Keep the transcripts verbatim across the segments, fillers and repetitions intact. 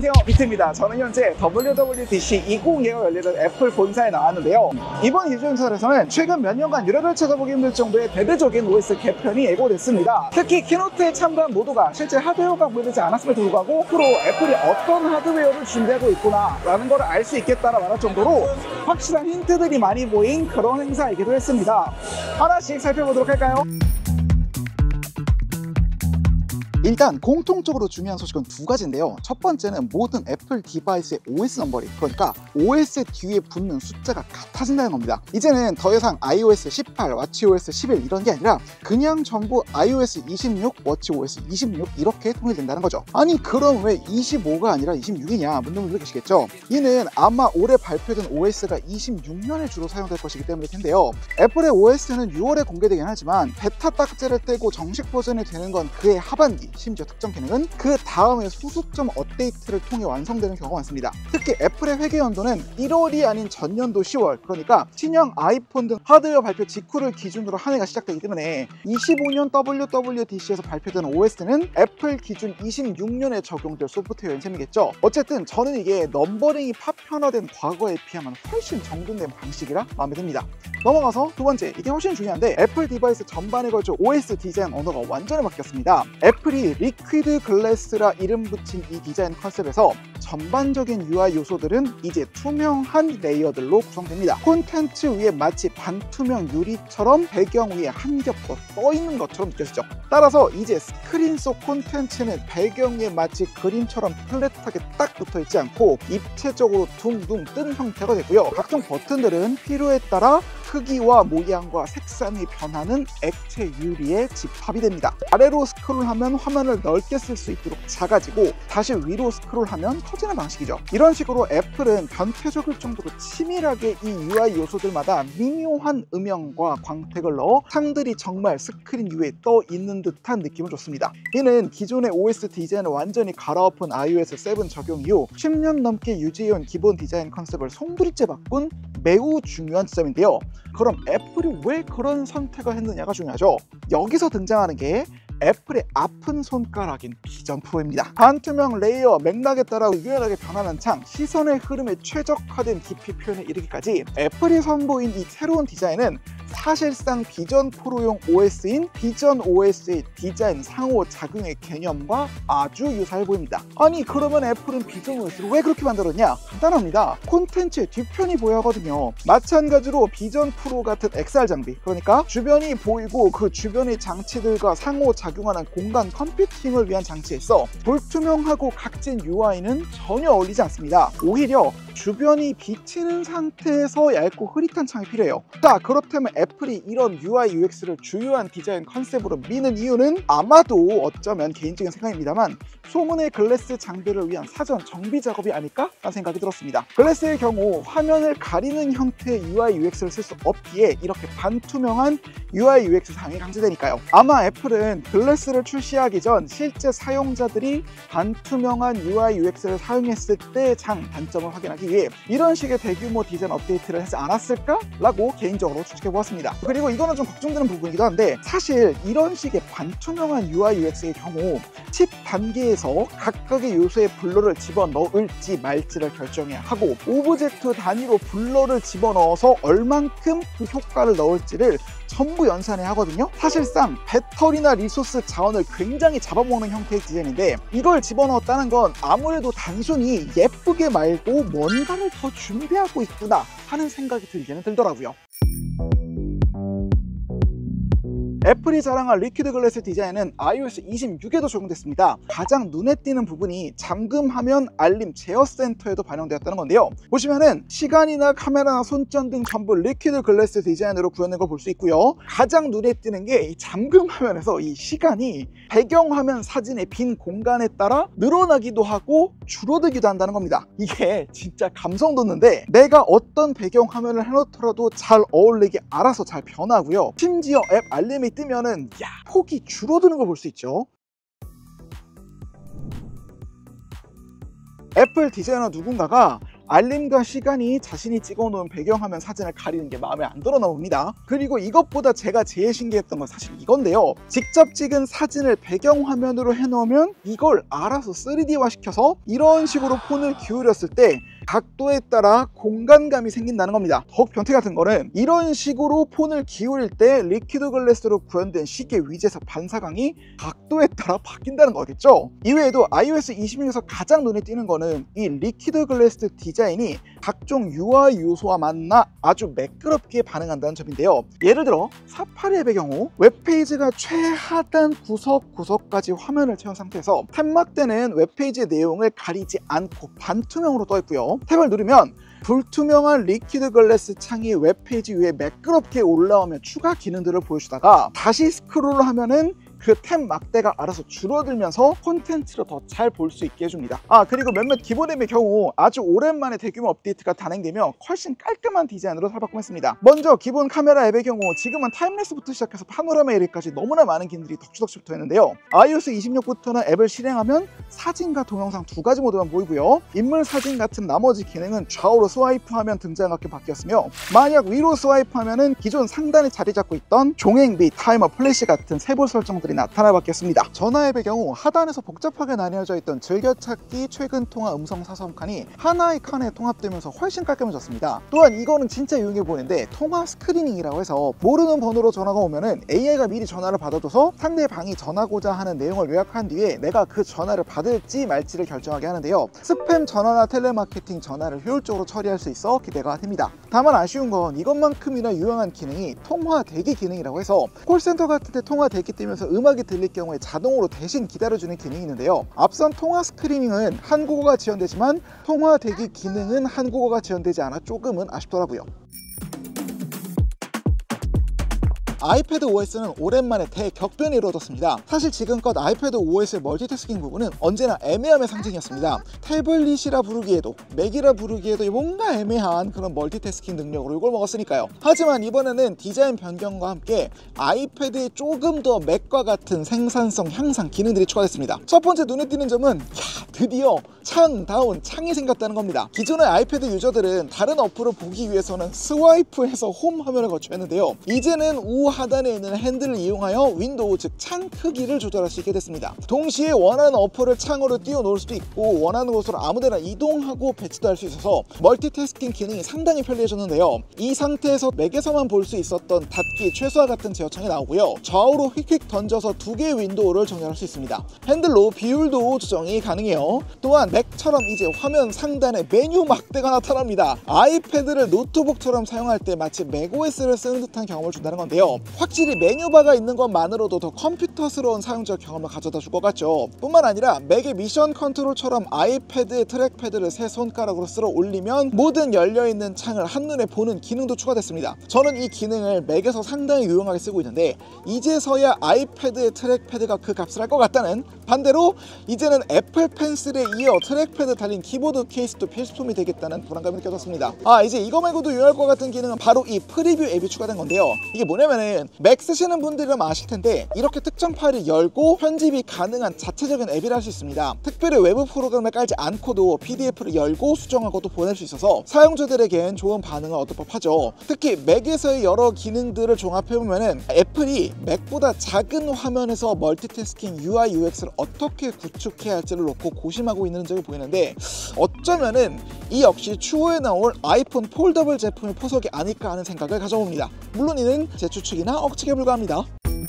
안녕하세요, 비트입니다. 저는 현재 더블유 더블유 디 씨 이십이가 열리는 애플 본사에 나왔는데요. 이번 기조연설에서는 최근 몇 년간 유료를 찾아보기 힘들 정도의 대대적인 오에스 개편이 예고됐습니다. 특히 키노트에 참가한 모두가 실제 하드웨어가 공개되지 않았음에도 불구하고 앞으로 애플이 어떤 하드웨어를 준비하고 있구나 라는 걸 알 수 있겠다라 말할 정도로 확실한 힌트들이 많이 보인 그런 행사이기도 했습니다. 하나씩 살펴보도록 할까요? 일단 공통적으로 중요한 소식은 두 가지인데요. 첫 번째는 모든 애플 디바이스의 오에스 넘버링, 그러니까 오에스 뒤에 붙는 숫자가 같아진다는 겁니다. 이제는 더 이상 아이오에스 십팔, 와치오에스 십일 이런 게 아니라 그냥 전부 아이오에스 이십육, 워치오에스 이십육 이렇게 통일된다는 거죠. 아니 그럼 왜 이십오가 아니라 이십육이냐 묻는 분들 계시겠죠. 이는 아마 올해 발표된 오에스가 이십육 년에 주로 사용될 것이기 때문일 텐데요. 애플의 오에스는 유월에 공개되긴 하지만 베타 딱지를 떼고 정식 버전이 되는 건 그해 하반기, 심지어 특정 기능은 그 다음에 소수점 업데이트를 통해 완성되는 경우가 많습니다. 특히 애플의 회계 연도는 일월이 아닌 전년도 시월, 그러니까 신형 아이폰 등 하드웨어 발표 직후를 기준으로 한 해가 시작되기 때문에 이십오 년 더블유 더블유 디 씨에서 발표된 오에스는 애플 기준 이십육 년에 적용될 소프트웨어인 셈이겠죠. 어쨌든 저는 이게 넘버링이 파편화된 과거에 비하면 훨씬 정돈된 방식이라 마음에 듭니다. 넘어가서 두 번째, 이게 훨씬 중요한데 애플 디바이스 전반에 걸쳐 오에스 디자인 언어가 완전히 바뀌었습니다. 애플이 리퀴드 글래스라 이름 붙인 이 디자인 컨셉에서 전반적인 유아이 요소들은 이제 투명한 레이어들로 구성됩니다. 콘텐츠 위에 마치 반투명 유리처럼 배경 위에 한 겹 더 떠있는 것처럼 느껴지죠. 따라서 이제 스크린 속 콘텐츠는 배경 위에 마치 그림처럼 플랫하게 딱 붙어있지 않고 입체적으로 둥둥 뜬 형태가 되고요. 각종 버튼들은 필요에 따라 크기와 모양과 색상이 변하는 액체 유리에 집합이 됩니다. 아래로 스크롤하면 화면을 넓게 쓸 수 있도록 작아지고 다시 위로 스크롤하면 커지는 방식이죠. 이런 식으로 애플은 변태적일 정도로 치밀하게 이 유아이 요소들마다 미묘한 음영과 광택을 넣어 상들이 정말 스크린 위에 떠 있는 듯한 느낌을 줬습니다. 이는 기존의 오에스 디자인을 완전히 갈아엎은 아이오에스 칠 적용 이후 십 년 넘게 유지해온 기본 디자인 컨셉을 송두리째 바꾼 매우 중요한 지점인데요. 그럼 애플이 왜 그런 선택을 했느냐가 중요하죠. 여기서 등장하는 게 애플의 아픈 손가락인 비전 프로입니다. 반투명 레이어, 맥락에 따라 유연하게 변하는 창, 시선의 흐름에 최적화된 깊이 표현에 이르기까지 애플이 선보인 이 새로운 디자인은 사실상 비전 프로용 오에스인 비전 오에스의 디자인 상호 작용의 개념과 아주 유사해 보입니다. 아니 그러면 애플은 비전 오에스를 왜 그렇게 만들었냐? 간단합니다. 콘텐츠의 뒤편이 보여야 하거든요. 마찬가지로 비전 프로 같은 엑스알 장비, 그러니까 주변이 보이고 그 주변의 장치들과 상호 작용하는 공간 컴퓨팅을 위한 장치에서 불투명하고 각진 유아이는 전혀 어울리지 않습니다. 오히려 주변이 비치는 상태에서 얇고 흐릿한 창이 필요해요. 자, 그렇다면 애플이 이런 유아이 유엑스를 주요한 디자인 컨셉으로 미는 이유는 아마도 어쩌면 개인적인 생각입니다만 소문의 글래스 장비를 위한 사전 정비 작업이 아닐까? 라는 생각이 들었습니다. 글래스의 경우 화면을 가리는 형태의 유아이 유엑스를 쓸 수 없기에 이렇게 반투명한 유아이 유엑스 사용이 강제되니까요. 아마 애플은 글래스를 출시하기 전 실제 사용자들이 반투명한 유아이 유엑스를 사용했을 때의 장 단점을 확인하기 위해 이런 식의 대규모 디자인 업데이트를 하지 않았을까? 라고 개인적으로 추측해보았습니다. 그리고 이거는 좀 걱정되는 부분이기도 한데 사실 이런 식의 반투명한 유아이 유엑스의 경우 칩 단계에서 각각의 요소의 블러를 집어넣을지 말지를 결정해야 하고 오브젝트 단위로 블러를 집어넣어서 얼만큼 그 효과를 넣을지를 전부 연산해야 하거든요. 사실상 배터리나 리소스 자원을 굉장히 잡아먹는 형태의 디자인인데 이걸 집어넣었다는 건 아무래도 단순히 예쁘게 말고 뭔가를 더 준비하고 있구나 하는 생각이 들기는 들더라고요. 애플이 자랑한 리퀴드 글래스 디자인은 아이오에스 이십육에도 적용됐습니다. 가장 눈에 띄는 부분이 잠금하면 알림 제어 센터에도 반영되었다는 건데요. 보시면은 시간이나 카메라나 손전 등 전부 리퀴드 글래스 디자인으로 구현된 걸 볼 수 있고요. 가장 눈에 띄는 게 이 잠금 화면에서 이 시간이 배경화면 사진의 빈 공간에 따라 늘어나기도 하고 줄어들기도 한다는 겁니다. 이게 진짜 감성 돋는데 내가 어떤 배경화면을 해놓더라도 잘 어울리게 알아서 잘 변하고요. 심지어 앱 알림이 뜨면은 야, 폭이 줄어드는 걸 볼 수 있죠. 애플 디자이너 누군가가 알림과 시간이 자신이 찍어놓은 배경화면 사진을 가리는 게 마음에 안 들어 나옵니다. 그리고 이것보다 제가 제일 신기했던 건 사실 이건데요. 직접 찍은 사진을 배경화면으로 해놓으면 이걸 알아서 쓰리디화 시켜서 이런 식으로 폰을 기울였을 때 각도에 따라 공간감이 생긴다는 겁니다. 더욱 변태 같은 거는 이런 식으로 폰을 기울일 때 리퀴드 글래스로 구현된 시계 위젯의 반사광이 각도에 따라 바뀐다는 거겠죠. 이외에도 아이오에스 이십육에서 가장 눈에 띄는 거는 이 리퀴드 글래스 디자인이 각종 유아이 요소와 만나 아주 매끄럽게 반응한다는 점인데요. 예를 들어 사파리 앱의 경우 웹페이지가 최하단 구석구석까지 화면을 채운 상태에서 탭막대는 웹페이지의 내용을 가리지 않고 반투명으로 떠 있고요. 탭을 누르면 불투명한 리퀴드 글래스 창이 웹페이지 위에 매끄럽게 올라오며 추가 기능들을 보여주다가 다시 스크롤을 하면은 그 탭 막대가 알아서 줄어들면서 콘텐츠를 더 잘 볼 수 있게 해줍니다. 아 그리고 몇몇 기본 앱의 경우 아주 오랜만에 대규모 업데이트가 단행되며 훨씬 깔끔한 디자인으로 살바꿈했습니다. 먼저 기본 카메라 앱의 경우 지금은 타임랩스부터 시작해서 파노라마 에리까지 너무나 많은 기능들이 덕지덕지 붙어있는데요. 아이오에스 이십육부터는 앱을 실행하면 사진과 동영상 두 가지 모드만 보이고요. 인물 사진 같은 나머지 기능은 좌우로 스와이프하면 등장하게 바뀌었으며 만약 위로 스와이프하면 기존 상단에 자리 잡고 있던 종행 및 타이머, 플래시 같은 세부 설정들이 나타나 바뀌었습니다. 전화 앱의 경우 하단에서 복잡하게 나뉘어져 있던 즐겨찾기, 최근 통화, 음성 사선 칸이 하나의 칸에 통합되면서 훨씬 깔끔해졌습니다. 또한 이거는 진짜 유용해 보이는데 통화 스크리닝이라고 해서 모르는 번호로 전화가 오면은 에이아이가 미리 전화를 받아둬서 상대방이 전하고자 하는 내용을 요약한 뒤에 내가 그 전화를 받을지 말지를 결정하게 하는데요. 스팸 전화나 텔레마케팅 전화를 효율적으로 처리할 수 있어 기대가 됩니다. 다만 아쉬운 건 이것만큼이나 유용한 기능이 통화 대기 기능이라고 해서 콜센터 같은 데 통화 대기 뜨면서 음악이 들릴 경우에 자동으로 대신 기다려주는 기능이 있는데요. 앞선 통화 스크리닝은 한국어가 지원되지만 통화 대기 기능은 한국어가 지원되지 않아 조금은 아쉽더라고요. 아이패드 오에스는 오랜만에 대격변이 이루어졌습니다. 사실 지금껏 아이패드 오에스의 멀티태스킹 부분은 언제나 애매함의 상징이었습니다. 태블릿이라 부르기에도 맥이라 부르기에도 뭔가 애매한 그런 멀티태스킹 능력으로 이걸 먹었으니까요. 하지만 이번에는 디자인 변경과 함께 아이패드에 조금 더 맥과 같은 생산성 향상 기능들이 추가됐습니다. 첫 번째 눈에 띄는 점은 야, 드디어 창다운 창이 생겼다는 겁니다. 기존의 아이패드 유저들은 다른 어플을 보기 위해서는 스와이프해서 홈 화면을 거쳐야 했는데요. 이제는 우 하단에 있는 핸들을 이용하여 윈도우 즉 창 크기를 조절할 수 있게 됐습니다. 동시에 원하는 어플을 창으로 띄워 놓을 수도 있고 원하는 곳으로 아무데나 이동하고 배치도 할 수 있어서 멀티태스킹 기능이 상당히 편리해졌는데요. 이 상태에서 맥에서만 볼 수 있었던 닫기, 최소화 같은 제어창이 나오고요. 좌우로 휙휙 던져서 두 개의 윈도우를 정렬할 수 있습니다. 핸들로 비율도 조정이 가능해요. 또한 맥처럼 이제 화면 상단에 메뉴 막대가 나타납니다. 아이패드를 노트북처럼 사용할 때 마치 맥오에스를 쓰는 듯한 경험을 준다는 건데요. 확실히 메뉴바가 있는 것만으로도 더 컴퓨터스러운 사용자 경험을 가져다 줄 것 같죠. 뿐만 아니라 맥의 미션 컨트롤처럼 아이패드의 트랙패드를 세 손가락으로 쓸어 올리면 모든 열려있는 창을 한눈에 보는 기능도 추가됐습니다. 저는 이 기능을 맥에서 상당히 유용하게 쓰고 있는데 이제서야 아이패드의 트랙패드가 그 값을 할 것 같다는, 반대로 이제는 애플 펜슬에 이어 트랙패드 달린 키보드 케이스도 필수품이 되겠다는 불안감이 느껴졌습니다. 아 이제 이거 말고도 유용할 것 같은 기능은 바로 이 프리뷰 앱이 추가된 건데요. 이게 뭐냐면은 맥 쓰시는 분들이라면 아실 텐데 이렇게 특정 파일을 열고 편집이 가능한 자체적인 앱이라 할 수 있습니다. 특별히 외부 프로그램을 깔지 않고도 피디에프를 열고 수정하고도 보낼 수 있어서 사용자들에겐 좋은 반응을 얻을 법하죠. 특히 맥에서의 여러 기능들을 종합해보면은 애플이 맥보다 작은 화면에서 멀티태스킹 유아이 유엑스를 어떻게 구축해야 할지를 놓고 고심하고 있는 점이 보이는데 어쩌면은 이 역시 추후에 나올 아이폰 폴더블 제품의 포석이 아닐까 하는 생각을 가져봅니다. 물론 이는 제 추측이나 억측에 불과합니다.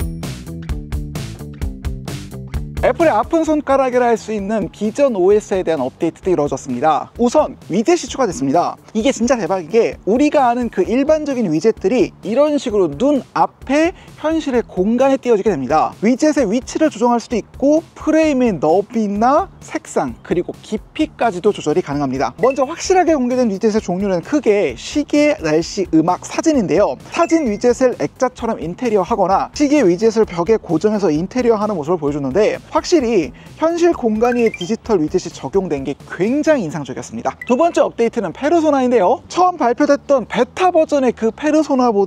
애플의 아픈 손가락이라 할 수 있는 비전 오에스에 대한 업데이트도 이루어졌습니다. 우선 위젯이 추가됐습니다. 이게 진짜 대박인 게 우리가 아는 그 일반적인 위젯들이 이런 식으로 눈 앞에 현실의 공간에 띄워지게 됩니다. 위젯의 위치를 조정할 수도 있고 프레임의 너비나 색상 그리고 깊이까지도 조절이 가능합니다. 먼저 확실하게 공개된 위젯의 종류는 크게 시계, 날씨, 음악, 사진인데요. 사진 위젯을 액자처럼 인테리어 하거나 시계 위젯을 벽에 고정해서 인테리어 하는 모습을 보여주는데 확실히 현실 공간 위에 디지털 위젯이 적용된 게 굉장히 인상적이었습니다. 두 번째 업데이트는 페르소나인데요. 처음 발표됐던 베타 버전의 그 페르소나보다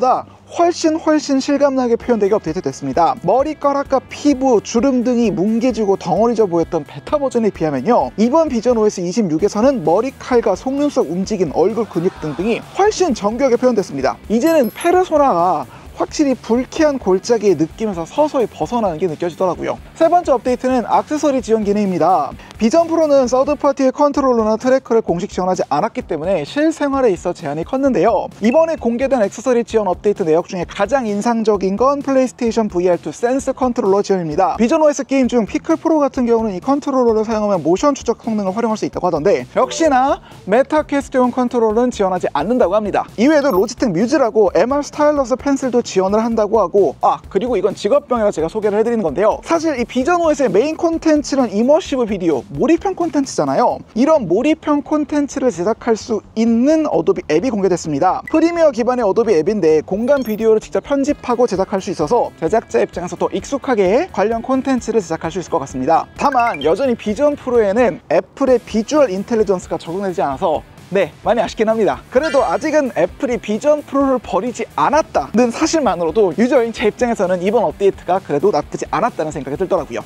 훨씬 훨씬 실감나게 표현되게 업데이트됐습니다. 머리카락과 피부, 주름 등이 뭉개지고 덩어리져 보였던 베타 버전에 비하면요, 이번 비전 오에스 이십육에서는 머리칼과 속눈썹 움직임, 얼굴 근육 등등이 훨씬 정교하게 표현됐습니다. 이제는 페르소나가 확실히 불쾌한 골짜기의 느낌에서 서서히 벗어나는 게 느껴지더라고요. 세 번째 업데이트는 액세서리 지원 기능입니다. 비전 프로는 서드파티의 컨트롤러나 트래커를 공식 지원하지 않았기 때문에 실생활에 있어 제한이 컸는데요. 이번에 공개된 액세서리 지원 업데이트 내역 중에 가장 인상적인 건 플레이스테이션 브이알 투 센스 컨트롤러 지원입니다. 비전 오에스 게임 중 피클 프로 같은 경우는 이 컨트롤러를 사용하면 모션 추적 성능을 활용할 수 있다고 하던데, 역시나 메타퀘스트용 컨트롤러는 지원하지 않는다고 합니다. 이외에도 로지텍 뮤즈라고 엠알 스타일러스 펜슬도 지원을 한다고 하고, 아 그리고 이건 직업병이라 제가 소개를 해드리는 건데요, 사실 이 비전 오에스의 메인 콘텐츠는 이머시브 비디오, 몰입형 콘텐츠잖아요. 이런 몰입형 콘텐츠를 제작할 수 있는 어도비 앱이 공개됐습니다. 프리미어 기반의 어도비 앱인데 공간 비디오를 직접 편집하고 제작할 수 있어서 제작자 입장에서 더 익숙하게 관련 콘텐츠를 제작할 수 있을 것 같습니다. 다만 여전히 비전 프로에는 애플의 비주얼 인텔리전스가 적용되지 않아서 네, 많이 아쉽긴 합니다. 그래도 아직은 애플이 비전 프로를 버리지 않았다는 사실만으로도 유저인 제 입장에서는 이번 업데이트가 그래도 나쁘지 않았다는 생각이 들더라고요.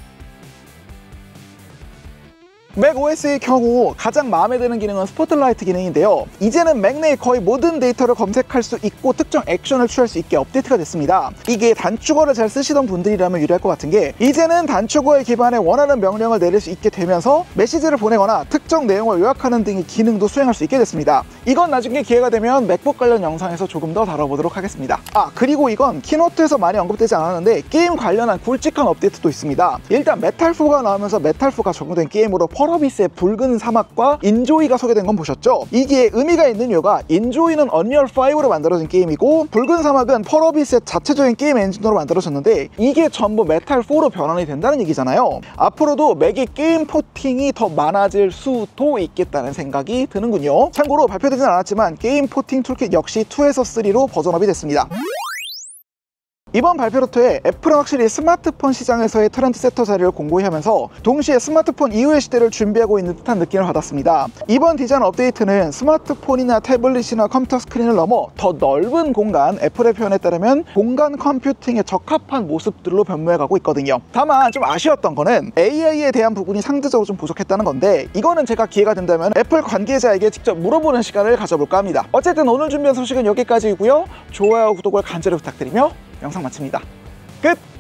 맥오에스의 경우 가장 마음에 드는 기능은 스포트라이트 기능인데요, 이제는 맥 내의 거의 모든 데이터를 검색할 수 있고 특정 액션을 취할 수 있게 업데이트가 됐습니다. 이게 단축어를 잘 쓰시던 분들이라면 유리할 것 같은 게, 이제는 단축어에 기반해 원하는 명령을 내릴 수 있게 되면서 메시지를 보내거나 특정 내용을 요약하는 등의 기능도 수행할 수 있게 됐습니다. 이건 나중에 기회가 되면 맥북 관련 영상에서 조금 더 다뤄보도록 하겠습니다. 아 그리고 이건 키노트에서 많이 언급되지 않았는데 게임 관련한 굵직한 업데이트도 있습니다. 일단 메탈사가 나오면서 메탈사가 적용된 게임으로 펄어비스의 붉은 사막과 인조이가 소개된 건 보셨죠? 이게 의미가 있는 이유가 인조이는 언리얼 파이브로 만들어진 게임이고 붉은 사막은 펄어비스의 자체적인 게임 엔진으로 만들어졌는데 이게 전부 메탈 사로 변환이 된다는 얘기잖아요. 앞으로도 맥의 게임 포팅이 더 많아질 수도 있겠다는 생각이 드는군요. 참고로 발표되진 않았지만 게임 포팅 툴킷 역시 이에서 삼로 버전업이 됐습니다. 이번 발표로부터의 애플은 확실히 스마트폰 시장에서의 트렌드 세터 자리를 공고히 하면서 동시에 스마트폰 이후의 시대를 준비하고 있는 듯한 느낌을 받았습니다. 이번 디자인 업데이트는 스마트폰이나 태블릿이나 컴퓨터 스크린을 넘어 더 넓은 공간, 애플의 표현에 따르면 공간 컴퓨팅에 적합한 모습들로 변모해가고 있거든요. 다만 좀 아쉬웠던 거는 에이아이에 대한 부분이 상대적으로 좀 부족했다는 건데, 이거는 제가 기회가 된다면 애플 관계자에게 직접 물어보는 시간을 가져볼까 합니다. 어쨌든 오늘 준비한 소식은 여기까지이고요. 좋아요, 구독을 간절히 부탁드리며 영상 마칩니다. 끝!